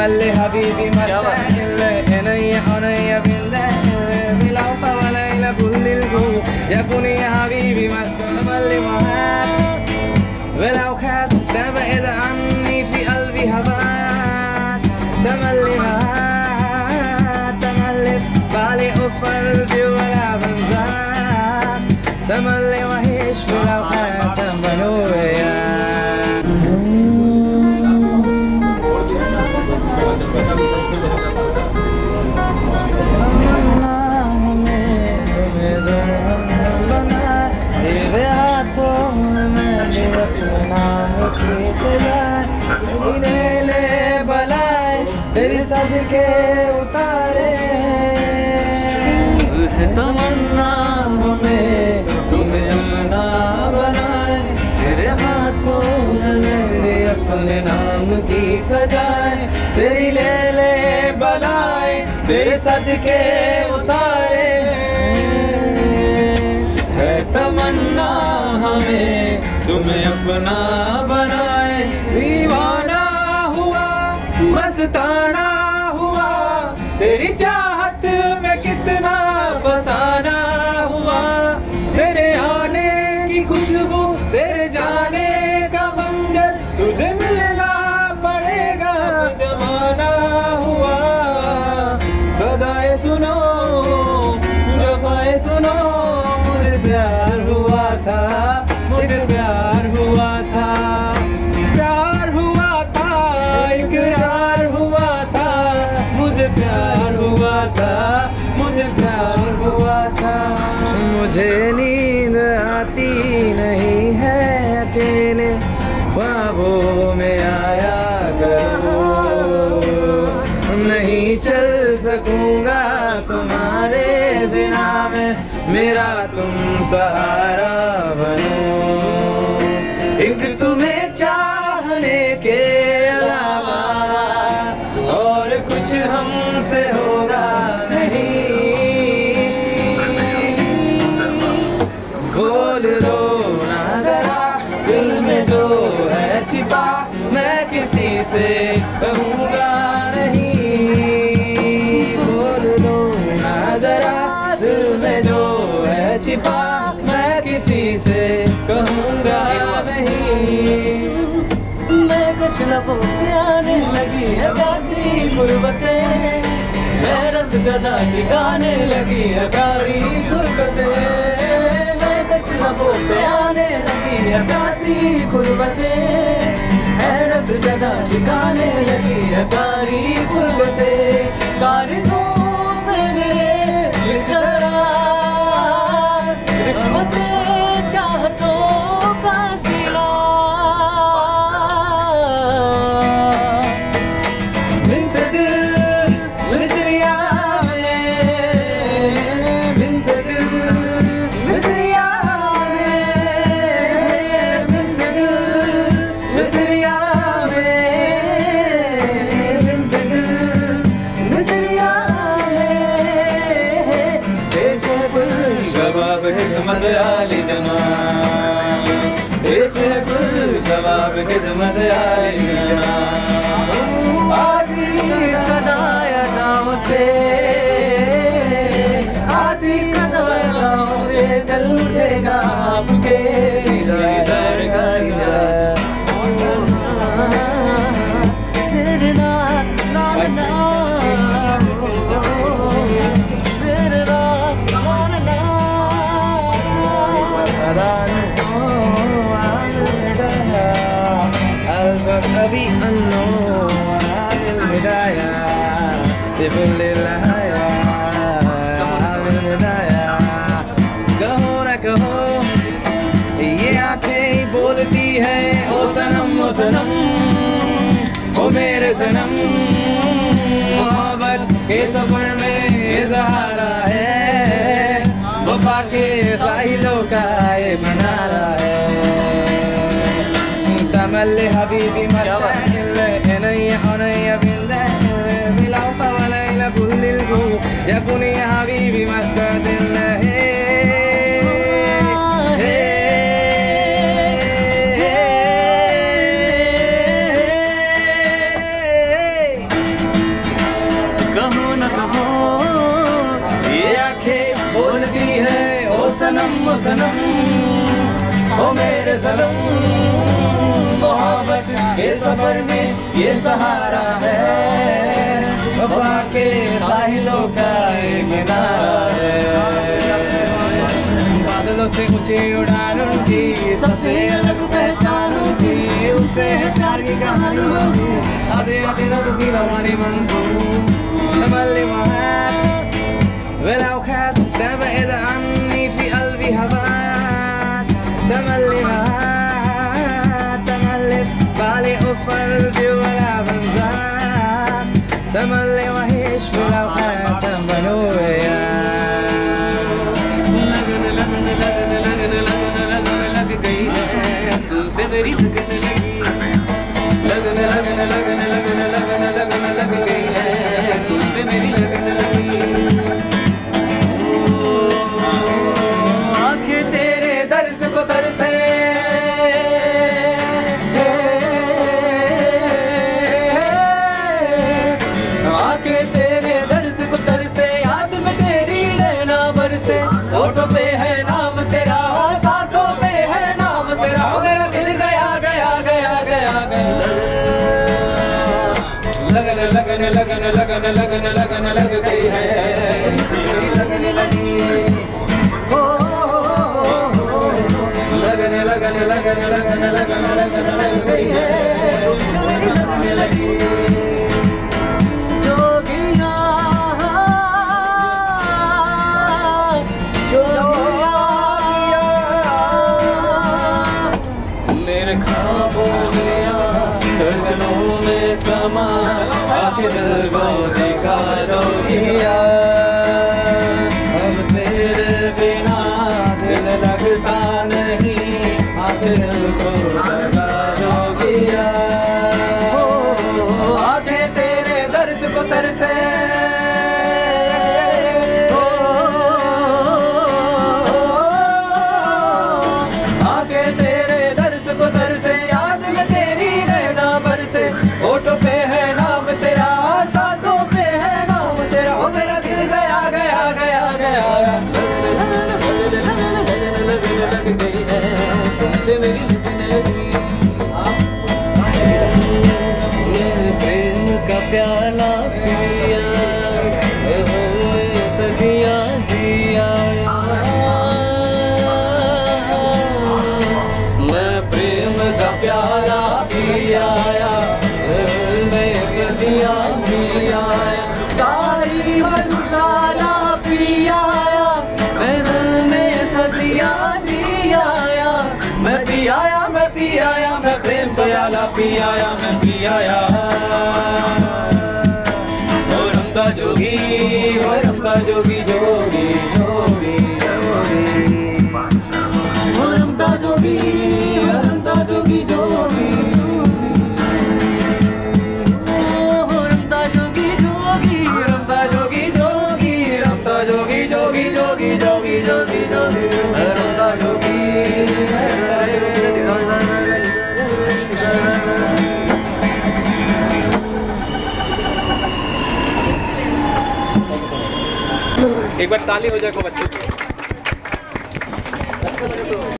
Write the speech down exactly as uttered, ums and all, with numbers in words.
تملي حبيبي مستاهل عيني عيني بالليل بلو فوليلة كل الجو يكون يا حبيبي مستملي معاك ولو خدت تبعد عني في قلبي هواك تملي معاك تملي بالي قلبي ولا بنساك تملي وحش ولو خدت بنويا तेरी सदके उतारे है तमन्ना हमें तुम्हें अपना बनाए तेरे हाथों में मेरे अपने नाम की सजाए तेरी ले ले बलाए तेरे सदके उतारे है तमन्ना हमें तुम्हें अपना बनाए दीवाना हुआ मस्ताना हुआ तेरी चाहत में कितना फसाना हुआ तेरे आने की खुशबू तेरे जाने का मंजर तुझे मिलना पड़ेगा जमाना हुआ सदाएं सुनो जफाएं सुनो मुझे प्यार हुआ था मुझे प्यार हुआ था प्यार हुआ था इकरार हुआ था मुझे प्यार हुआ था मुझे प्यार हुआ था मुझे नींद आती नहीं है अकेले ख्वाबों में आया करो नहीं चल सकूंगा तुम्हारे बिना मैं मेरा तुम सहारा बनो एक तुम्हें चाहने के अलावा और कुछ हमसे होगा नहीं बोल दो ना जरा दिल में जो है छिपा मैं किसी से कहूँगा नहीं बोल दो ना जरा दिल में जो है छिपा मैं किसी से कहूँगा नहीं मैं कुछ लबों पे आने लगी है प्यासी गुर्बतें हैरत ज़दा ठिकाने लगी है सारी गुर्बतें मैं कुछ लबों पे आने लगी है प्यासी गुर्बतें हैरत ज़दा ठिकाने लगी है सारी गुर्बतें कारिगों में मेरे जरा रिफ़्मतें चाहतों का सिला बिन्ते दिल मिस्रिया में बिन्ते दिल मिस्रिया में बिन्ते दिल मिस्रिया में बिन्ते दिल मिस्रिया में देश है गुल शबाब खिदमत आली जनान देश है गुल शबाब खिदमत आली जनान आदि कदायताओं से आदि कदायताओं से चल उठेगा आपके दर का इजाज़ तेरे नाम नाम नाम तेरे नाम नाम नाम अभी अन्नो कहो न कहो ये आंखें बोलती है ओ सनम ओ सनम ओ मेरे सनम मोहब्बत के सफर में सहारा है वफा के साहिलों का ये बनारा है तमल्ली हबीबी मस्ताहिल عيني عيني بالليل بلو فوليلة كل الجو يكون يا حبيبي مستدل आंखें बोलती है ओ सनम ओ सनम ओ मेरे सनम। मोहब्बत के सफर में ये सहारा है, वफा के साहिलों का एक नारा है। बादलों से ऊंची उड़ान उनकी सबसे अलग पहचान उनकी, उससे है प्यार की कहानी आधे आधे दर्द की रवानी मंजूर। تملي معاك ولو خدت بعيد عني في قلبي هواك. تملي معاك تملي بالي وقلبي ولا بنساك. تملي وعيش ولو حتى بنويا. लगन लगन लगन लगन लगन लगन लग गई है तुमसे मेरी लगन लगी। लगन लगन लगन लगन लगन लगन लग गई है तुमसे मेरी लगन लगी। आंखें तेरे दर्द को तरसे, आंखें तेरे दर्द को तरसे, याद में तेरी नैना बरसे। होठों पे है नाम तेरा, सांसों पे है नाम तेरा, मेरा दिल गया गया गया गया गया। लगन लगन लगन लगन लगन लगन लग गई है लगन लगी। ओ लगन लगन लगन लगन लगन लगन लग गई है लगन लगी। जोगिया जोगिया मेरे ख्वाबों में सजनों में समा आके दिल को दिखा जोगिया। अब तेरे बिना दिल लगता नहीं, आके दिल को लगा जोगिया। आके तेरे दर्द को तरसे, आके तेरे दर्द को तरसे, याद में तेरी नैना बरसे। होठों पे है नाम तेरा, सांसों पे है नाम तेरा, हो मेरा दिल गया गया गया गया। लग गई है तुमसे मेरी लगन लगी। प्रेम का प्याला पिया सदियां जिया, मैं प्रेम का प्याला पिया सदियां जिया। सारी मधुशाला पिया मैं दिल में सदियां जिया। मैं पी आया मैं पी आया मैं प्रेम प्याला पी आया मैं पी आया। हो रमता जोगी हो रमता जोगी जोगी जोगी जोगी। हो रमता जोगी हो रमता जोगी जोगी जोगी जोगी जोगी जोगी जोगी जोगी रमता जोगी। एक बार ताली हो जाए को बच्चों की।